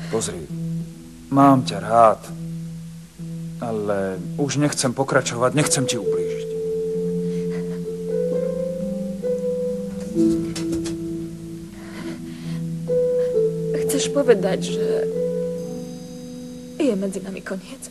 Pozri, mám ťa rád, ale už nechcem pokračovať, nechcem ti ublížiť. Chceš povedať, že je medzi nami koniec?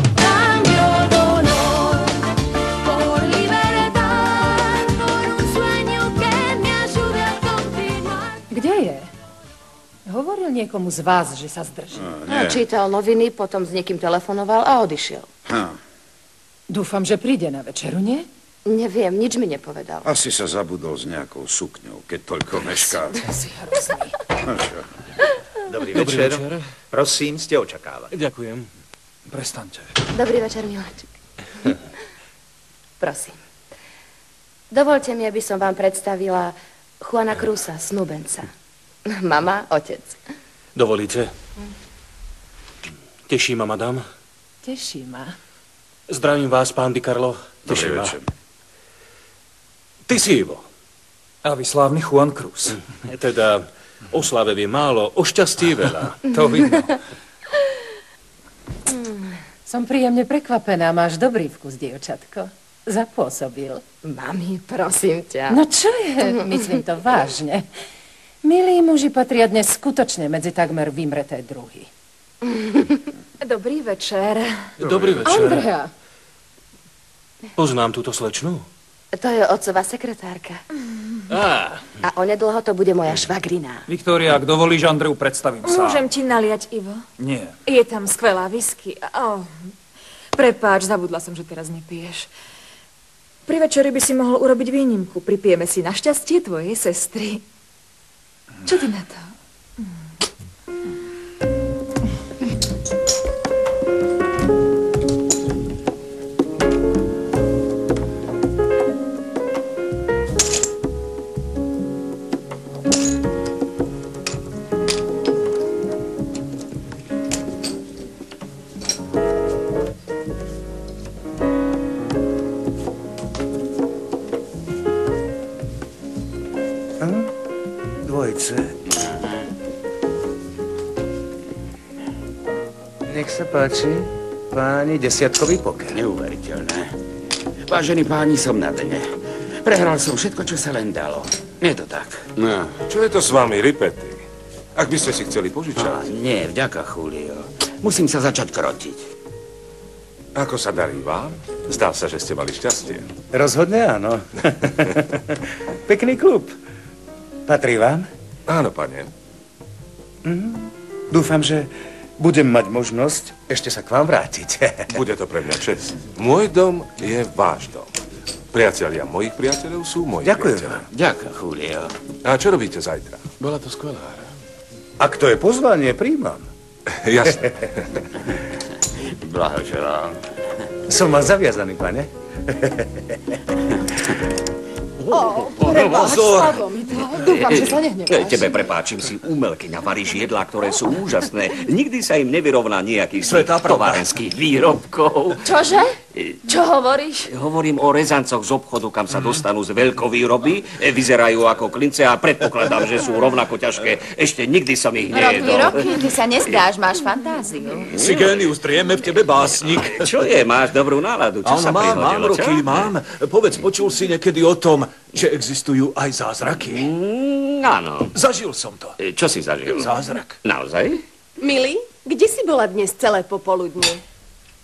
Kde je? Hovoril niekomu z vás, že sa zdrží. Čítal noviny, potom s niekým telefonoval a odišiel. Dúfam, že príde na večeru, nie? Neviem, nič mi nepovedal. Asi sa zabudol s nejakou sukňou, keď toľko mešká. Si hrozný. Dobrý večer. Prosím, ste očakávali. Ďakujem. Prestaňte. Dobrý večer, miláčik. Prosím. Dovolte mi, aby som vám predstavila Juana Cruza, snúbenca. Mama, otec. Dovolíte? Teší ma, madam. Teší ma. Zdravím vás, pán Di Carlo. Teší ma. Ty si Ivo. A vy slávny Juan Cruz. Teda o sláve vie málo, o šťastí veľa. To vidno. Som príjemne prekvapená, máš dobrý vkus, dievčatko. Zapôsobil. Mami, prosím ťa. No čo je? Myslím to vážne. Milí muži patria dnes skutočne medzi takmer vymreté druhy. Dobrý večer. Dobrý večer. Andrea. Poznám túto slečnu? To je otcová sekretárka. A onedlho to bude moja švagrina. Viktória, ak dovolíš, Andreu predstavím sám. Môžem ti naliať, Ivo? Nie. Je tam skvelá whisky. Prepáč, zabudla som, že teraz nepiješ. Pri večeri by si mohol urobiť výnimku. Pripijeme si na šťastie tvojej sestry. Čo ty na to? Nech sa páči, páni, desiatkový poker. Neuveriteľné. Vážení páni, som na dne. Prehral som všetko, čo sa len dalo. Je to tak. No, čo je to s vami, Ripety? Ak by ste si chceli požičať. Nie, vďaka, Julio. Musím sa začať krotiť. Ako sa darí vám? Zdá sa, že ste mali šťastie. Rozhodne áno. Pekný klub. Patrí vám? Áno, pane. Dúfam, že budem mať možnosť ešte sa k vám vrátiť. Bude to pre mňa čest. Môj dom je váš dom. Priatelia mojich priateľov sú moji priatelia. Ďakujem, Julio. A čo robíte zajtra? Bola to skvelá hra. Ak to je pozvanie, príjmam. Jasne. Blahoželám. Som vám zaviazaný, pane. Prepáč, spadlo mi to. Dúfam, že sa nehneváš. Tebe prepáčim, si umelkyňa, varíš jedlá, ktoré sú úžasné. Nikdy sa im nevyrovná nejakých továrenských výrobkov. Čože? Čo hovoríš? Hovorím o rezancoch z obchodu, kam sa dostanú z veľkovýroby. Vyzerajú ako klince a predpokladám, že sú rovnako ťažké. Ešte nikdy som ich nejedol. Roky, ty sa nezdáš, máš fantáziu. Si génius, drieme v tebe básnik. Čo je, máš dobrú náladu? Čo sa prihodilo, mám roky, mám. Povedz, počul si niekedy o tom, že existujú aj zázraky? Áno. Zažil som to. Čo si zažil? Zázrak. Naozaj? Milý, kde si bola dnes celé popoludne?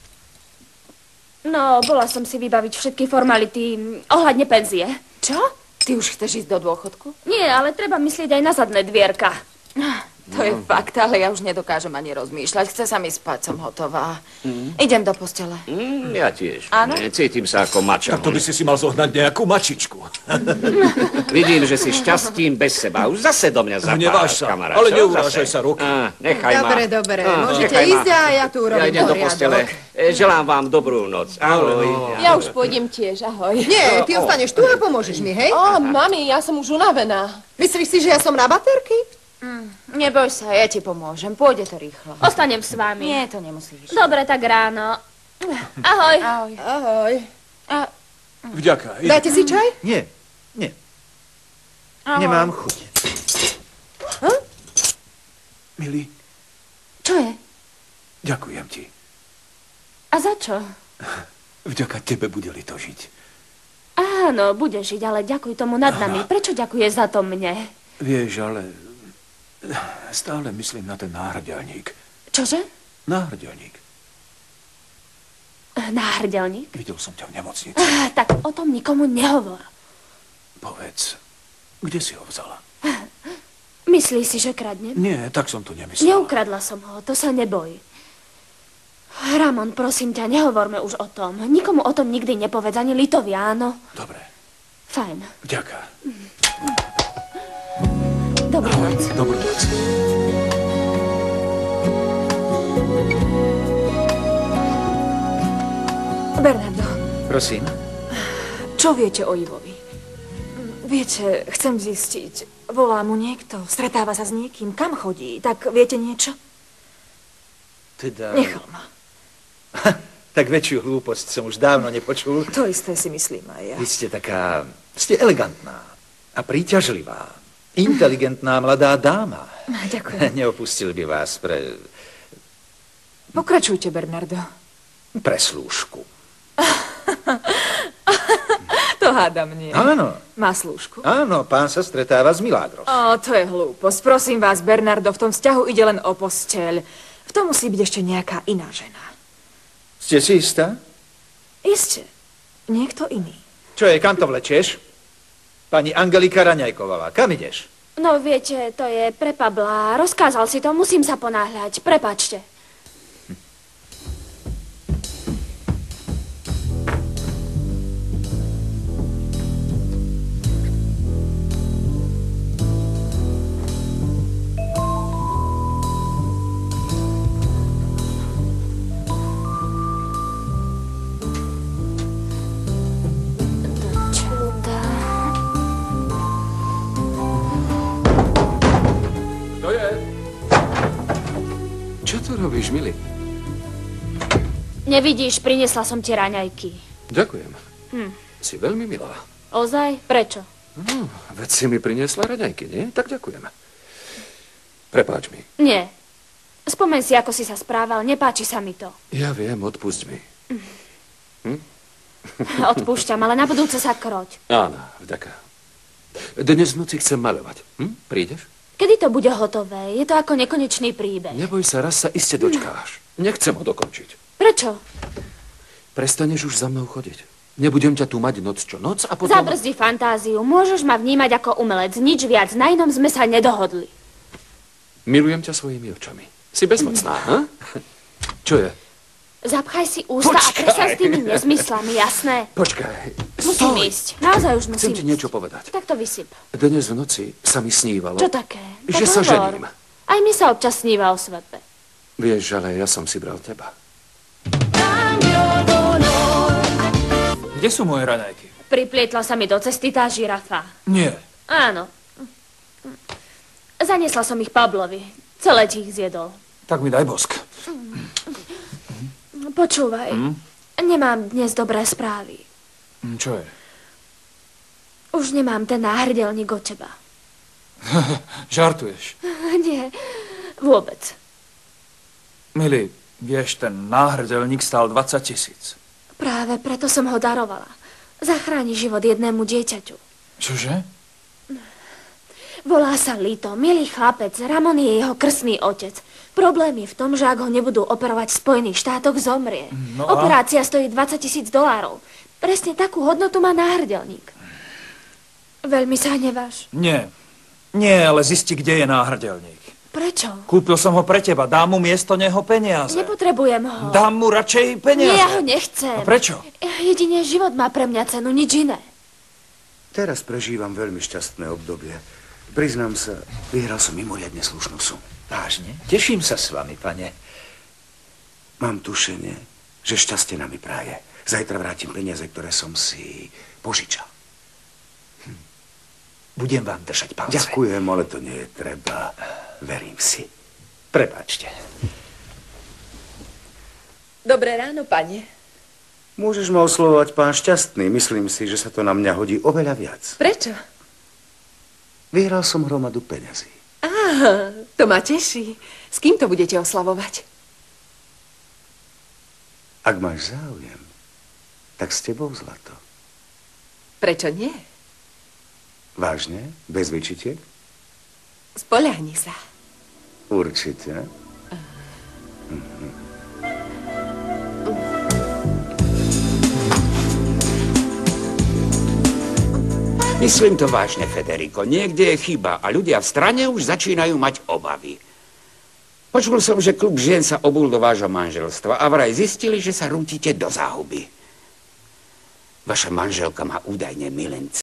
No, bola som si vybaviť všetky formality ohľadne penzie. Čo? Ty už chceš ísť do dôchodku? Nie, ale treba myslieť aj na zadné dvierka. To je fakt, ale ja už nedokážem ani rozmýšľať. Chce sa mi spať, som hotová. Idem do postele. Ja tiež. Áno? Cítim sa ako mačo. Tak to by si mal zohnať nejakú mačičku. Vidím, že si šťastím bez seba. Už zase do mňa zapávaš, kamarát. Ale neurážaj sa, Roky. Nechaj ma. Dobre. Môžete ísť a ja tu urobím Ja idem do postele. Želám vám dobrú noc. Ahoj. Ja už pôjdem tiež, ahoj. Nie, ty ostaneš tu a pomôžeš mi, hej? Mami, ja som už unavená. Myslíš si, že ja som na baterky? Neboj sa, ja ti pomôžem. Pôjde to rýchlo. Ostanem s vami. Nie, to nemusíš. Dobre, tak ráno. Ahoj. Ahoj. Vďaka. Dáte si čaj? Nie. Ahoj. Nemám chuť. Milý, Čo je? Ďakujem ti. A za čo? Vďaka tebe bude to žiť. Áno, bude žiť, ale ďakuj tomu nad nami. Prečo ďakuješ za to mne? Vieš, ale stále myslím na ten náhrdelník. Čože? Náhrdelník. Náhrdelník? Videl som ťa v nemocnici. Tak o tom nikomu nehovor. Povedz, kde si ho vzala? Myslíš si, že kradnem? Nie, tak som to nemyslel. Neukradla som ho, to sa neboj. Ramon, prosím ťa, nehovorme už o tom. Nikomu o tom nikdy nepovedz, ani Litovi, áno? Dobre. Fajn. Ďaká. Dobrú noc. Dobrú noc. Bernardo, Prosím? čo viete o Ivovi? Viete, chcem zistiť. Volá mu niekto, stretáva sa s niekým, kam chodí, tak viete niečo? Teda... Nechal ma. Tak väčšiu hlúposť som už dávno nepočul. To isté si myslím aj ja. Vy ste taká... Ste elegantná a príťažlivá. Inteligentná mladá dáma. Ďakujem. Neopustil by vás pre... Pokračujte, Bernardo. pre slúžku. To hádam nie. Áno. Má slúžku? Áno, pán sa stretáva s Milagros. To je hlúposť. Prosím vás, Bernardo, v tom vzťahu ide len o posteľ. V tom musí byť ešte nejaká iná žena. Ste si istá? Isté. Niekto iný. Čo je, kam to vlečieš? Pani Angelika Raňajková, kam ideš? No viete, to je pre Pabla. Rozkázal si to, musím sa ponáhľať. Prepáčte. Čo tu robíš, milý? Nevidíš, priniesla som ti raňajky. Ďakujem. Si veľmi milá. Ozaj? Prečo? No, veď si mi priniesla raňajky, nie? Tak ďakujem. Prepáč mi. Nie. Spomeň si, ako si sa správal. Nepáči sa mi to. Ja viem, odpusť mi. Odpúšťam, ale na budúce sa kroť. Áno, vďaka. Dnes v noci chcem maľovať. Prídeš? Kedy to bude hotové? Je to ako nekonečný príbeh. Neboj sa, raz sa iste dočkáš. Nechcem ho dokončiť. Prečo? Prestaneš už za mnou chodiť. Nebudem ťa tu mať noc čo noc a potom... Zabrzdi fantáziu. Môžeš ma vnímať ako umelec. Nič viac. Na inom sme sa nedohodli. Milujem ťa svojimi očami. Si bezmocná, ha? Čo je? Zapchaj si ústa a prestaň s tými nezmyslami, jasné? Počkaj. Musím ísť. Naozaj už musím Chcem ti niečo povedať. Tak to vysyp. Dnes v noci sa mi snívalo... Čo také? Že Tak sa hovor. žením. Aj mi sa občas sníva o svadbe. Vieš, ale ja som si bral teba. Kde sú moje raňajky? Priplietla sa mi do cesty tá žirafa. Nie. Áno. Zaniesla som ich Pablovi. Celé ti ich zjedol. Tak mi daj bosk. Počúvaj. Nemám dnes dobré správy. Čo je? Už nemám ten náhrdelník od teba. Žartuješ. Nie, vôbec. Milý, vieš, ten náhrdelník stál 20 000. Práve preto som ho darovala. Zachráni život jednému dieťaťu. Čože? Volá sa Lito, milý chlapec. Ramon je jeho krstný otec. Problém je v tom, že ak ho nebudú operovať v Spojených štátoch, zomrie. No a? Operácia stojí $20 000. Presne takú hodnotu má náhrdelník. Veľmi sa hneváš. Nie. Nie, ale zisti, kde je náhrdelník. Prečo? Kúpil som ho pre teba. Dám mu miesto neho peniaze. Nepotrebujem ho. Dám mu radšej peniaze. Nie, ja ho nechcem. A prečo? Jedine život má pre mňa cenu, nič iné. Teraz prežívam veľmi šťastné obdobie. Priznám sa, vyhral som mimoriadne slušnú sumu. Vážne? Teším sa s vami, pane. Mám tušenie, že šťastie nami praje. Zajtra vrátim peniaze, ktoré som si požičal. Budem vám držať palce. Ďakujem, ale to nie je treba. Verím si. Prepáčte. Dobré ráno, pane. Môžeš ma oslovovať pán Šťastný. Myslím si, že sa to na mňa hodí oveľa viac. Prečo? Vyhral som hromadu peňazí. To ma teší. S kým to budete oslavovať? Ak máš záujem, tak s tebou zlato. Prečo nie? Vážne? Bez vyčitiek? Spoľahni sa. Určite. Myslím to vážne, Federico. Niekde je chyba a ľudia v strane už začínajú mať obavy. Počul som, že klub žien sa obul do vášho manželstva a vraj zistili, že sa rútite do záhuby. Vaša manželka má údajne milenca.